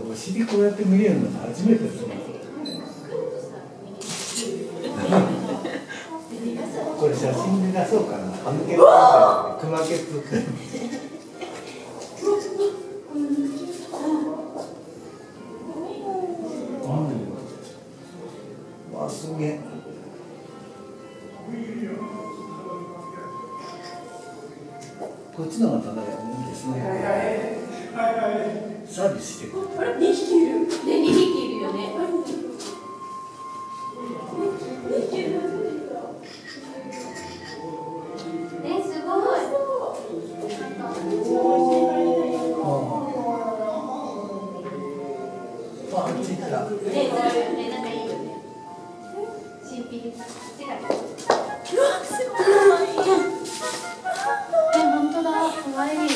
お尻こうやって見えるの初めてですね。これ写真で出そうかな。ハムケツクマケツ。わあ、すげえ。こっちの方がただいいですね。サービスしてくれた。 あれ、2匹いる。ね、2匹いるよね。すごい。 あ、あっち行った。 なんかいいよね。新品でさ、うわ、すごい。本当だ。可愛い。